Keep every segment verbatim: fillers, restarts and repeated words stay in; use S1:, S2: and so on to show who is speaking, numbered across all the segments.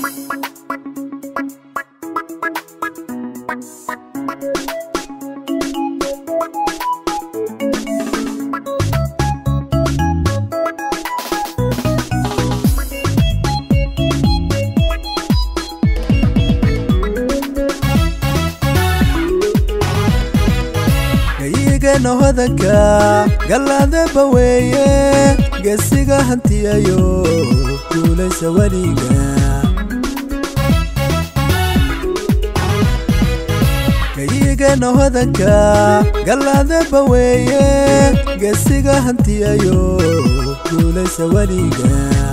S1: no hodanka galada baweeye gasiga hantiyayo duulaysa waliga kayiga no hodanka galada baweeye gasiga hantiyayo duulaysa waliga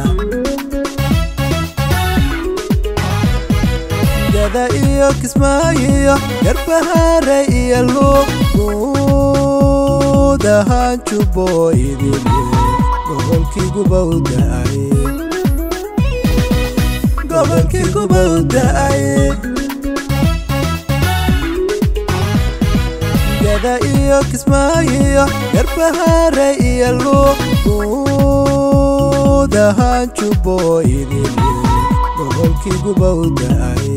S1: gada iyo kismaayo garbahare iyo luuq dahan chuboydile gobolkii gubawdaay gobolkii gubawdaay gada iyo kismaayo garbahare iyo luuq dahan chuboydile gobolkii gubawdaay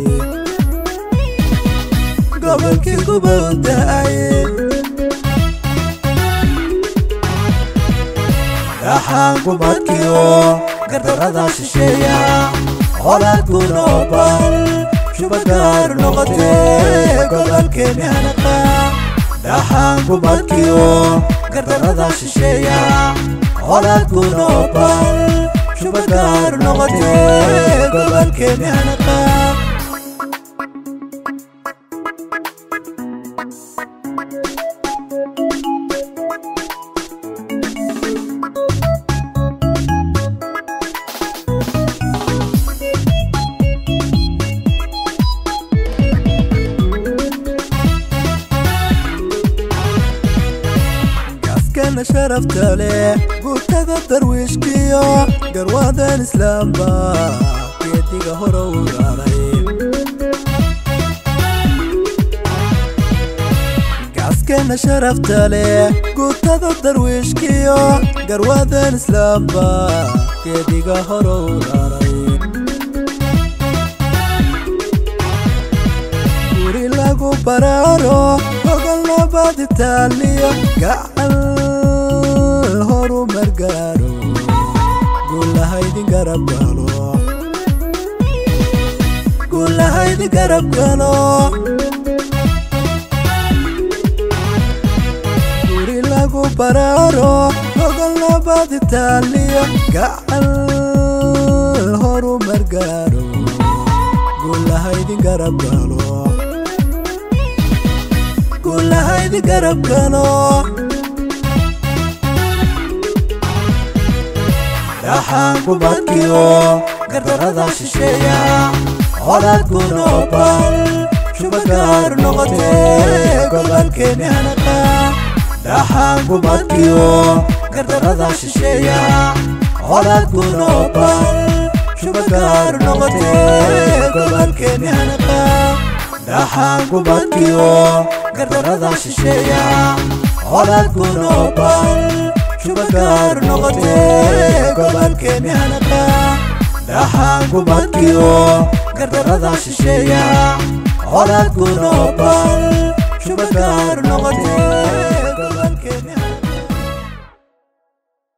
S1: gobolkii gubawdaay dahan kumadkiyo gardarada shisheeya holaad kunobal shubagaar noqote gobolkeeni hanaqa dahan kumadkiyo gardarada shisheeya holaad kunobal shubagaar noqote gobolkeeni hanaqa كان شرفت له قلت درويش كيو قروادن اسلام با كيتي هورو غاري قاس كان شرفت له قلت درويش كيو قروادن اسلام با كيتي هورو غاري قوري لاغو برارو وقلنا بعد التالية قعل هورو مرقارو قول هايدي قرب قالو قول هايدي قرب قالو قوري لاغو برارو وقلنا بعد التالية قعل هورو مرقارو قول هايدي قرب قالو قول هايدي قرب قالو dahan kumadkiyo gardarada shisheeya holaad kunobal shubagaar noqote gobolkeeni hanaqa dahan kumadkiyo gardarada shisheeya holaad kunobal shubagaar noqote gobolkeeni hanaqa dahan kumadkiyo gardarada shisheeya holaad kunobal shubagaar noqote gobolkeeni hanaqa dahan kumadkiyo gardarada shisheeya holaad kunobal shubagaar noqote